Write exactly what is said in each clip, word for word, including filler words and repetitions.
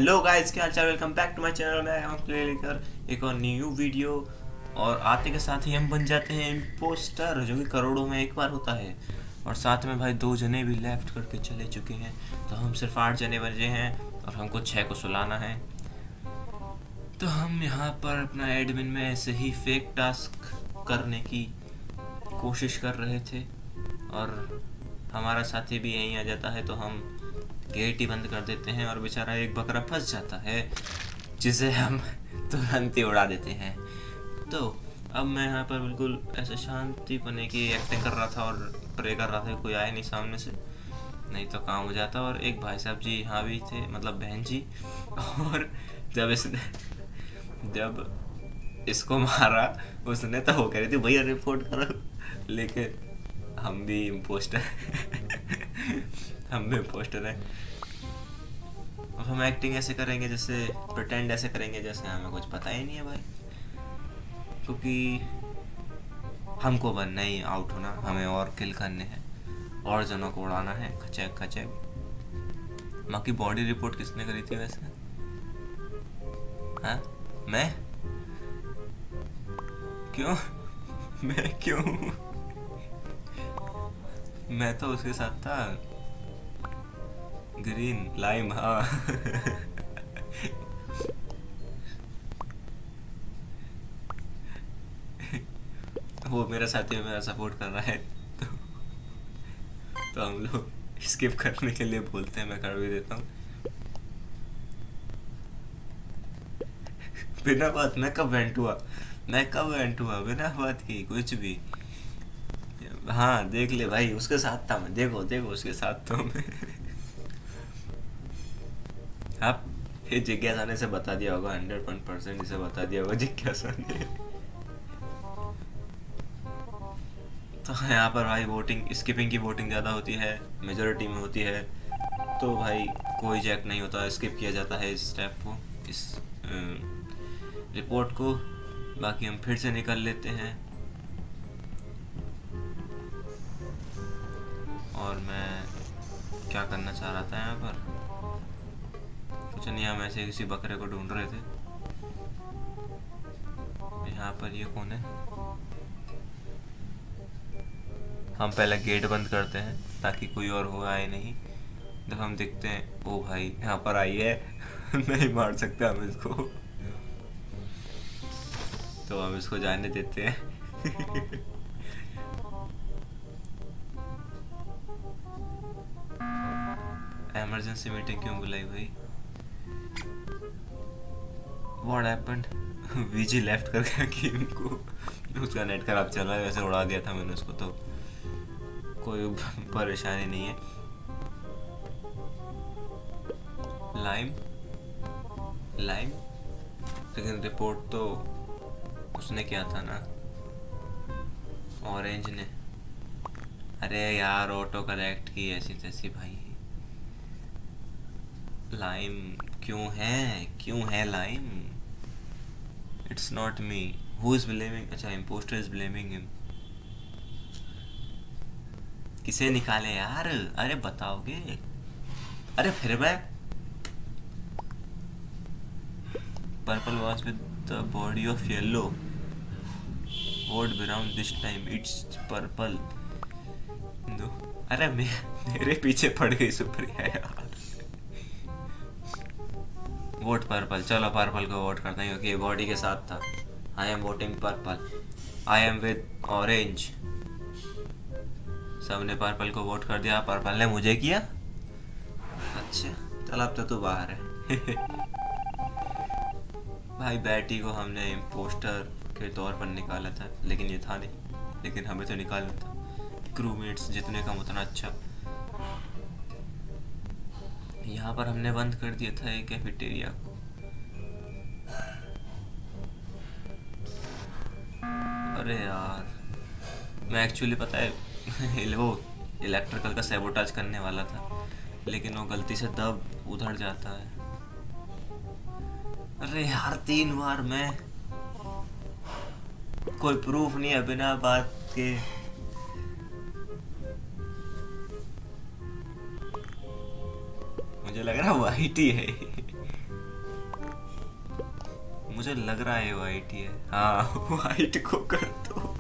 Hello guys, क्या हाल चाल। Welcome back to my channel. मैं हम प्ले लेकर एक और न्यू वीडियो, और आते के साथ ही हम बन जाते हैं इम्पोस्टर, जो कि करोड़ों में एक बार होता है। और साथ में भाई दो जने भी लेफ्ट करके चले चुके हैं, तो हम सिर्फ आठ जने बचे हैं और हमको छः को सुलाना है। तो हम यहाँ पर अपना एडमिन में ऐसे ही फेक टास्क करने की कोशिश कर रहे थे, और हमारा साथी भी यहीं आ जाता है, तो हम गेट ही बंद कर देते हैं और बेचारा एक बकरा फंस जाता है, जिसे हम तुरंत ही उड़ा देते हैं। तो अब मैं यहाँ पर बिल्कुल ऐसे शांति पने की एक्टिंग कर रहा था और प्रे कर रहा था, कोई आए नहीं सामने से, नहीं तो काम हो जाता। और एक भाई साहब जी यहाँ भी थे, मतलब बहन जी। और जब इसने जब इसको मारा उसने, तो वो कह रही थी भैया रिपोर्ट करो, लेकिन हम भी इम्पोस्टर हम भी इम्पोस्टर हैं। अब हम एक्टिंग ऐसे करेंगे, जैसे प्रिटेंड ऐसे करेंगे जैसे हमें कुछ पता ही नहीं है भाई, क्योंकि हमको बनना ही आउट होना, हमें और किल करने हैं और जनों को उड़ाना है खचैक खचैक। माँ की बॉडी रिपोर्ट किसने करी थी वैसे? हाँ, मैं? क्यों? मैं क्यों? मैं तो उसके साथ था, ग्रीन लाइम। हाँ वो मेरा साथी है, मेरा सपोर्ट कर रहा है, तो तो हम लोग स्किप करने के लिए बोलते हैं, मैं कर भी देता हूँ बिना बात। मैं कब वेंट हुआ मैं कब वेंट हुआ बिना बात की कुछ भी। हाँ देख ले भाई, उसके साथ था मैं, देखो देखो उसके साथ था मैं आप ये जिज्ञासा ने से बता दिया होगा, हंड्रेड वन परसेंट इसे बता दिया होगा जिज्ञासा ने। तो यहाँ पर भाई वोटिंग, स्किपिंग की वोटिंग ज़्यादा होती है, मेजोरिटी में होती है, तो भाई कोई जैक नहीं होता, स्किप किया जाता है इस स्टेप को, इस रिपोर्ट को। बाकी हम फिर से निकल लेते हैं। और मैं क्या करना चाह रहा था यहाँ पर, कुछ नहीं, हम ऐसे किसी बकरे को ढूंढ रहे थे। यहाँ पर ये कौन है? हम पहले गेट बंद करते हैं ताकि कोई और हो आए नहीं। जब हम देखते हैं ओ भाई यहाँ पर आई है नहीं मार सकते हम इसको, तो हम इसको जाने देते हैं इमरजेंसी मीटिंग क्यों बुलाई भाई? What happened? वीजी लेफ्ट कर गया गेम को, उसका नेट खराब चल रहा है, वैसे उड़ा दिया था मैंने उसको, तो कोई परेशानी नहीं है। लाइम लाइम लेकिन रिपोर्ट तो उसने किया था ना, ऑरेंज ने। अरे यार ऑटो करेक्ट की ऐसी तैसी भाई। लाइम क्यों है क्यों है lime? It's not me who is blaming. अच्छा, इम्पोस्टर इज ब्लेमिंग हिम। किसे निकाले यार? अरे बताओगे? अरे फिर मैं purple watch with the body of yellow, vote brown this time, it's purple. दो अरे मे, मेरे पीछे पड़ गई सुप्रिया यार। वोट पर्पल, चलो पर्पल को वोट करते हैं क्योंकि बॉडी के साथ था। I am voting purple, I am with orange. सबने पर्पल को वोट कर दिया, पर्पल ने मुझे किया। अच्छा चल, अब तो तू बाहर है भाई। बैटी को हमने इम्पोस्टर के तौर पर निकाला था, लेकिन ये था नहीं, लेकिन हमें तो निकालना था। क्रूमेट्स जितने कम उतना अच्छा। यहाँ पर हमने बंद कर दिया था एक कैफेटेरिया को। अरे यार मैं एक्चुअली पता है वो इलेक्ट्रिकल का सैबोटाज करने वाला था, लेकिन वो गलती से दब उधर जाता है। अरे यार तीन बार मैं, कोई प्रूफ नहीं है, बिना बात के मुझे लग रहा वाइट ही है मुझे लग रहा है वाइट ही है। हाँ वाइट को कर दो।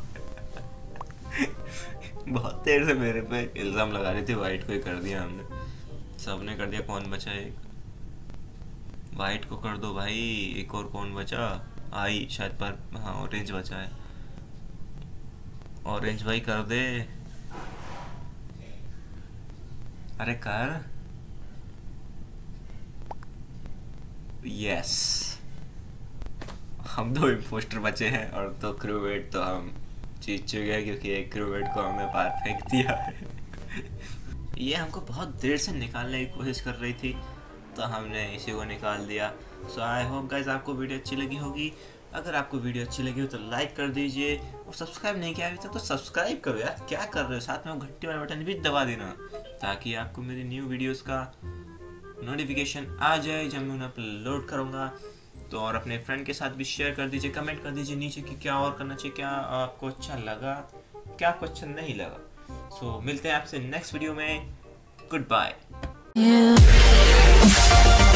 बहुत देर से मेरे पे इल्जाम लगा रही थी, वाइट को ही कर दिया हमने, सबने कर दिया। कौन बचा? एक वाइट को कर दो भाई। एक और कौन बचा? आई शायद पर, हाँ ऑरेंज बचा है। ऑरेंज भाई कर दे। अरे कर। यस, हम दो इम्पोस्टर बचे हैं और दो क्रूवेट तो हम जीत चुके हैं, क्योंकि एक क्रूवेट को हमने बाहर फेंक दिया है। ये हमको बहुत देर से निकालने की कोशिश कर रही थी, तो हमने इसी को निकाल दिया। सो आई होप गाइस आपको वीडियो अच्छी लगी होगी। अगर आपको वीडियो अच्छी लगी हो तो लाइक कर दीजिए, और सब्सक्राइब नहीं किया अभी तक तो सब्सक्राइब करो यार, क्या कर रहे हो। साथ में वो घंटी वाला बटन भी दबा देना, ताकि आपको मेरी न्यू वीडियोस का नोटिफिकेशन आ जाए जब मैं उन्हें अपलोड करूँगा। तो और अपने फ्रेंड के साथ भी शेयर कर दीजिए, कमेंट कर दीजिए नीचे कि क्या और करना चाहिए, क्या आपको अच्छा लगा, क्या आपको अच्छा नहीं लगा। सो so, मिलते हैं आपसे नेक्स्ट वीडियो में। Good bye.